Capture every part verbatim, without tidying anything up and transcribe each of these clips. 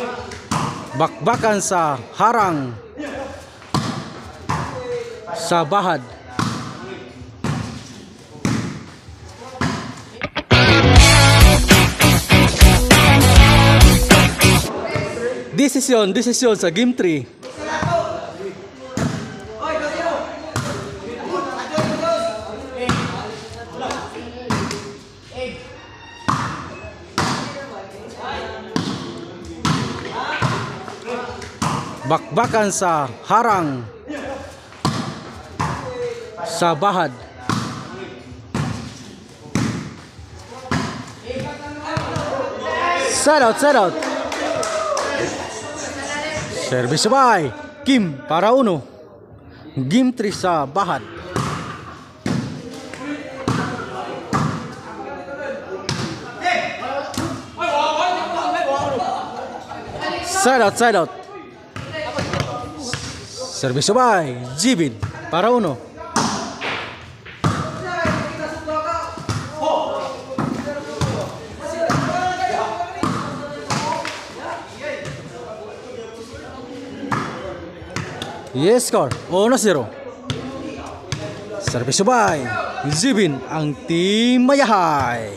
Bakbakan sa harang. Sa bahad. Desisyon, desisyon sa game three. Bakbakan sa harang. Sa bahad. Set out, set out. Service by Kim para uno. Game three sa bahad. Set out, set out. Service by Jibin para uno. Yes, score uno zero. Service by Jibin ang Team Mayahay.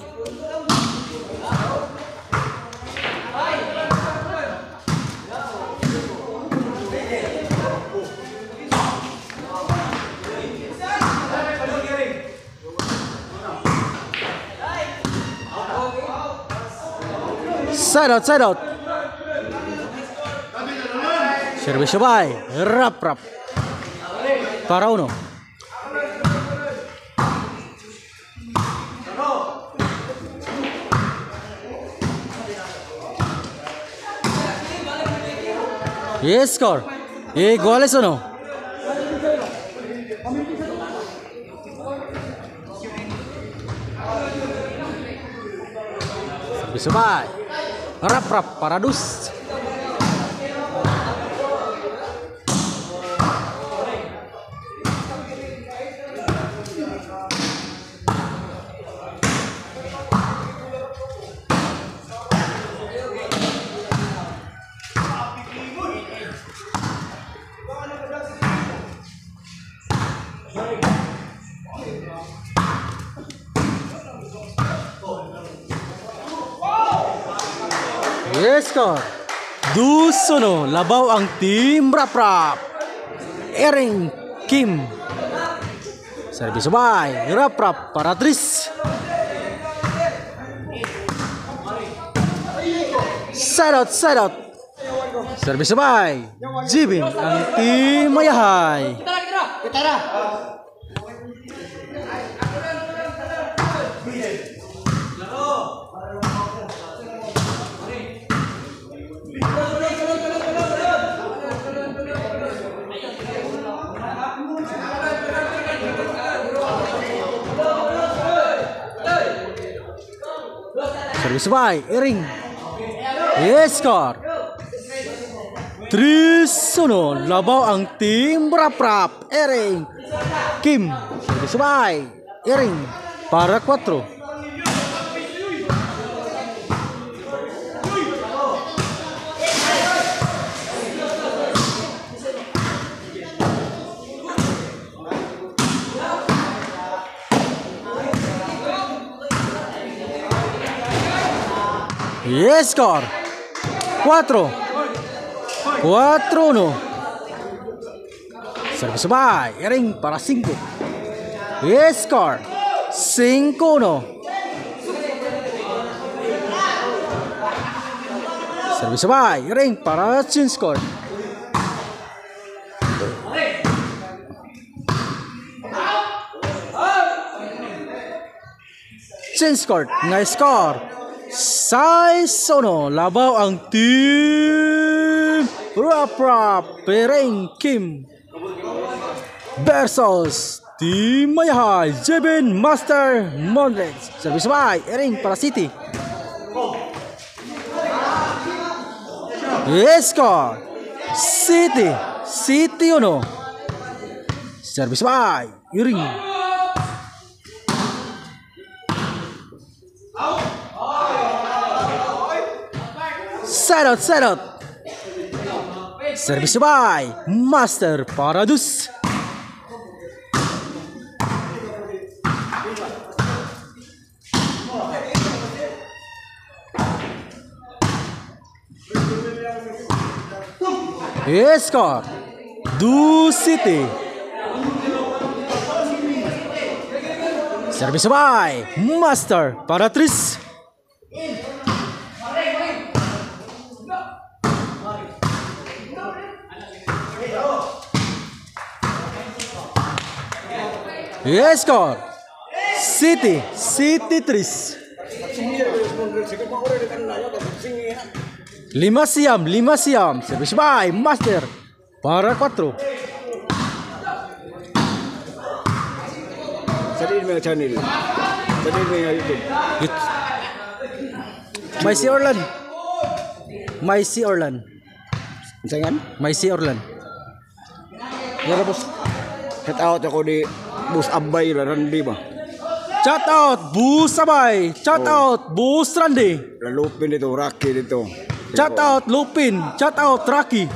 Side out, side out. Service by Rap Rap para uno. Yes, score iguales uno. Service by Rap Rap para dus. Yes, score Dusono labaw ang Team Rap Rap. Ering Kim. Service by Rap Rap para Tris. Side out, side out. Service by Jibin ang Team Mayahay. Service by Ering. Yes, score three one labaw ang Team Rap Rap. Ering Kim. Service by Ering para four. Yes, score four four uno. Service by Ering para five. Yes, score five uno. Service by Ering para chin score. Chin score nga score six one labaw ang Team Rap Rap. Ering Kim versus Team Mayahay Jibin Master Monlex. Service by Ering para City. Yes, score City City uno. Service by Ering. Side out, side out. Service by Master Paradus. Score Du City. Service by Master Paratris. Score City City Tris. Lima siam, lima siam. Service by Master para quattro. Jadi ini channel. Jadi ini YouTube. Maisi Orlan. Maisi Orlan. Jangan? Maisi Orlan. Ya bos. Head out ako di Bus Abay lah Randy ba. Shout out Bus Abay. Shout out Bus Randy. Lupin dito, Rocky dito. Shout out Lupin. Shout out Rocky.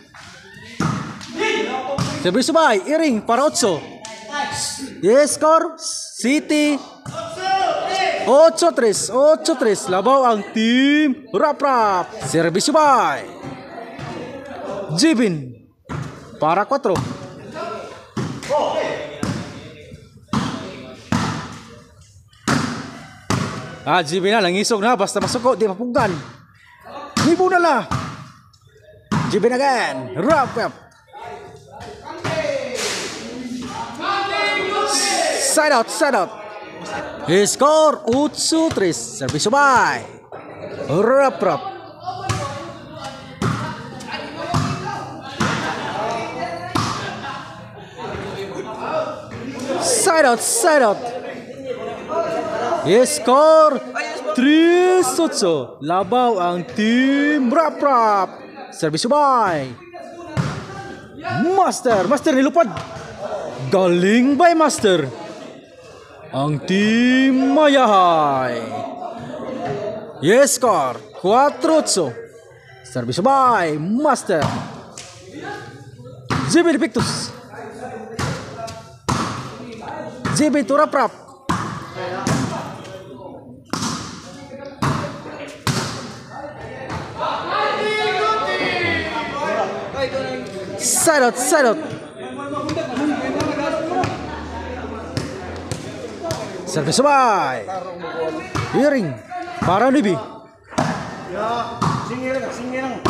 Service by Iring para Otso. Yes, score City ocho tres, ocho tres. Labaw ang team Rap Rap. Service by Jibin para quattro. Ah, Jibin na lang isog na basta masuko di mapugan. Nibo na la. Jibin again. Rap Rap. Side out, side out. He score ocho tres. Service by Rap Rap. Side out, side out. He score tres ocho. Labaw ang team Rap Rap. Service by Master. Master nilupad. Galing by Master. Ang team Mayahay. Yes, score cuatro ocho. Service by Master. Jibin Pictus. Jibin to Rap Rap. Side out, side out. Service by Iring para Nibi. Singir lang, singir lang.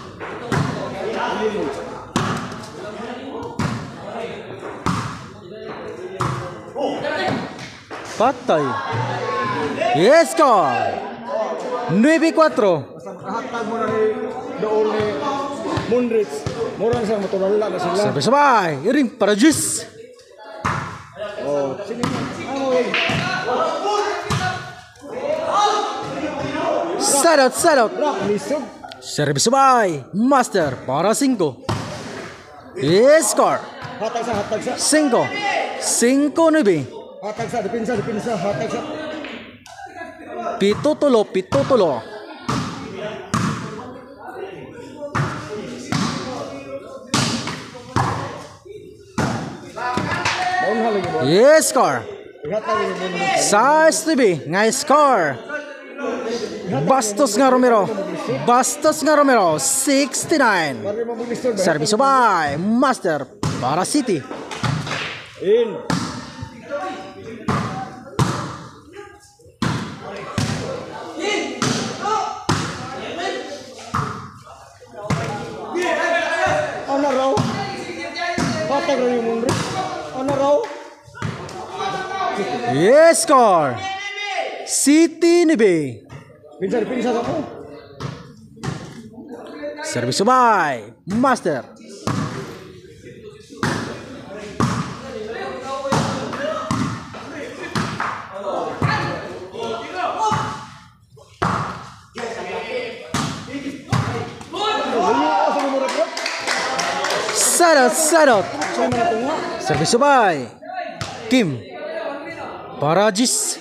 Patay. Yes, score nueve cuatro. Hatag mo na ni doon ni Mundrits. Mura na sa matulala na sila. Service by Iring para Jis. Oh, sini. Ano eh? Side out, side out. Rock misog. Service by Master para cinco. Yes, score Hatag sa, hatag sa. cinco. cinco nueve. Hatag sa, depensa, depensa, hatag sa. Pito tulo, pito tulo. Maun halagi mo. Yes, score Hatag ni Mundrits. Size T V. Ngay score Bastos nga Romero. Bastos nga Romero sixty-nine. Pare mo bulisod ba? Service by Master para City. In. Ano raw? Hatag rin yung Mundrits. Ano raw? Yes, score City ni B. Pinsa, pinsa sa mo. Service by Master. Side out, side out. Service by Kim para Jis.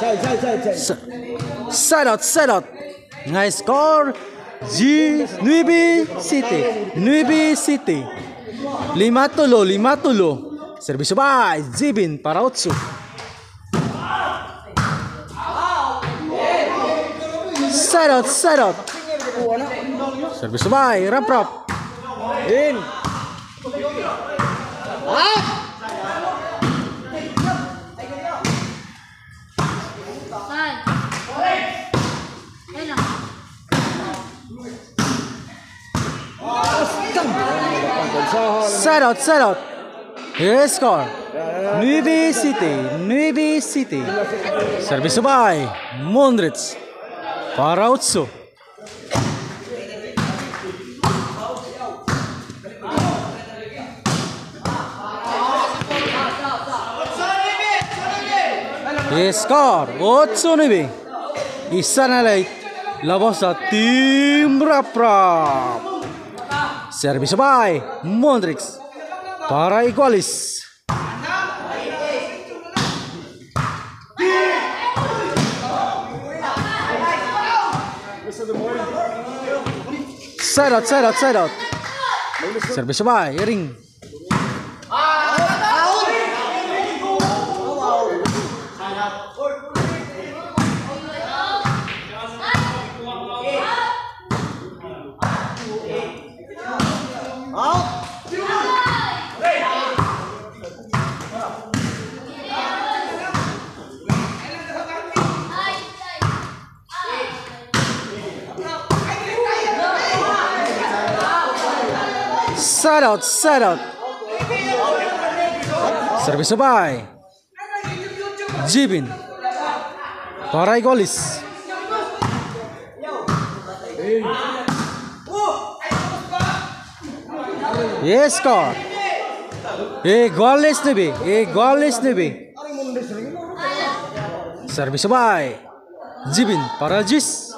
Side, side, side, side. Sa- Side out, side out. Nice score. G Nuibi City. Nuibi City. Lima tulo, lima tulo. Service by Jibin para Otsu. Side out, side out. Service by Rap Rap. In. Side out, side out. Here score. Nuibi City, Nuibi City. Service by Mondrits para Otsu. Here score. Otsu Nuibi. Isa na late. Labas sa Team Rap Rap. Service by Mondrix para Igualis. Side out, side out, side out. Service by Ring. Side out, side out. Service by Jibin para Igualis. Yes, score. Igualis Nuibi, Igualis Nuibi. Service by Jibin para Jis.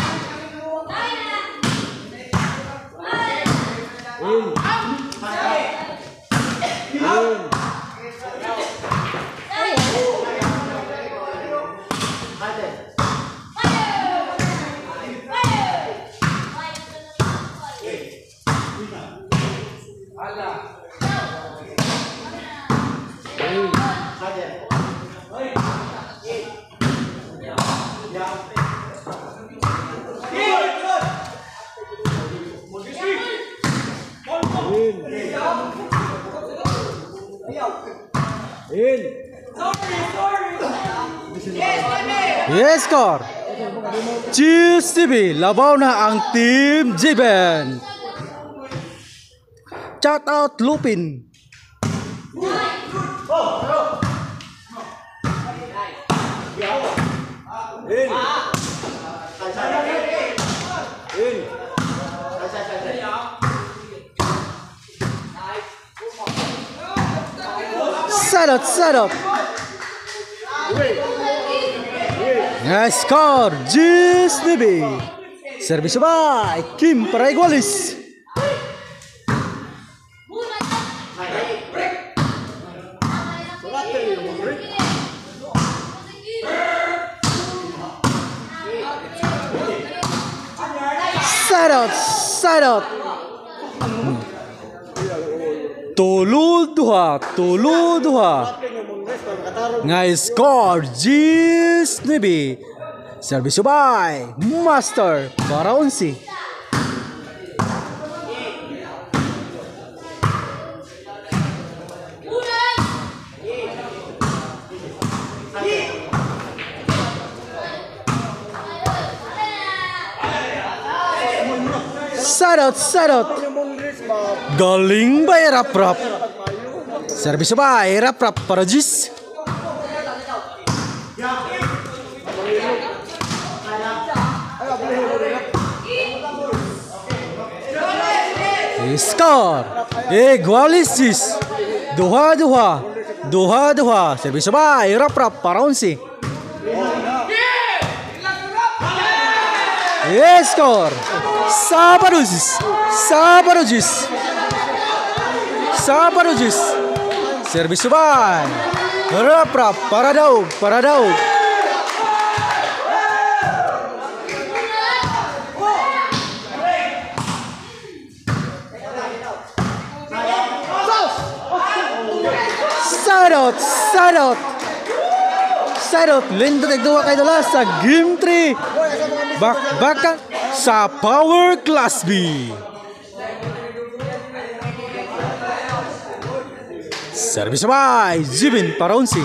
In. Yes, score. Cheers T V, labaw na ang Team Jiben. Shout out Lupin. In. In. Set out, set out. Nice score, Jis T V. Service by Kim para Igualis. Side out, side out. Tulu dua, tulu dua. Nice score, Jis T V. Service by Master para Unsi. Side out, side out. Galing by Rap Rap. Service by Rap Rap para Jis. Score. Igualis Jis. Dua dua. Dua dua. Service by Rap Rap para Unsi. Yes, score. Sabado Jis. Sabado Jis. Sabado Jis. Service by Rap Rap para Daug, para Daug. Side out, side out. Side out, lindo tagduwa kay dala sa game three. Bakbakan sa Power Class B. Service by Jibin Paronsi.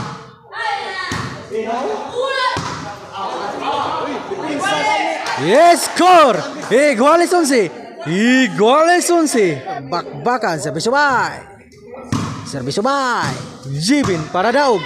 Yes, score! Iguales once. Iguales once. Bakbakan service by. Service by Jibin para daog.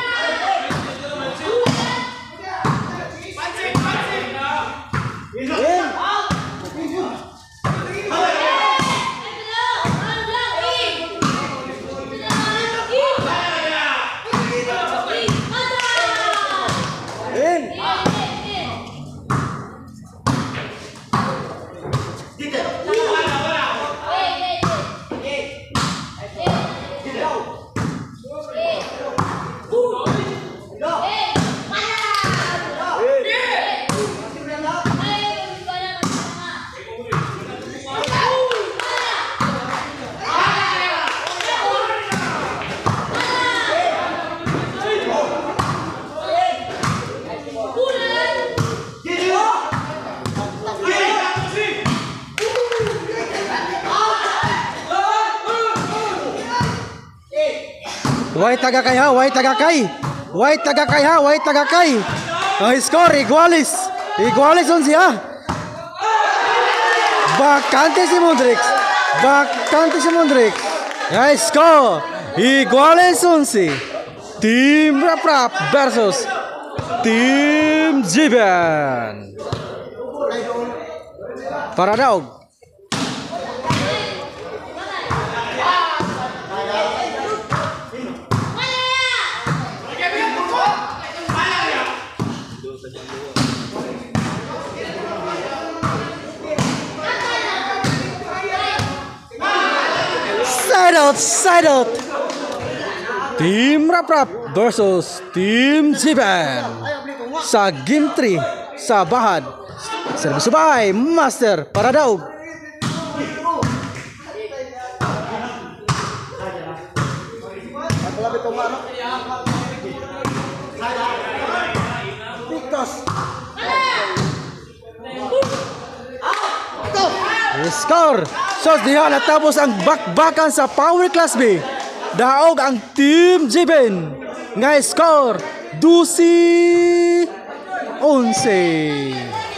Way tagakay ha, way tagakay. Way tagakay ha, way tagakay. Ang score, iguales. Iguales on siya. Bakante si Mondrix. Bakante si Mondrix. Ang score, iguales on si Team Rap Rap versus Team Jiban. Para daog. Side out, side out. Team Rap Rap versus Team Jiban sa game three sa Bahad. Service by Master para daog. Score. So diha natapos ang bakbakan sa Power Class B. Daog ang Team Jiban nga score twelve eleven.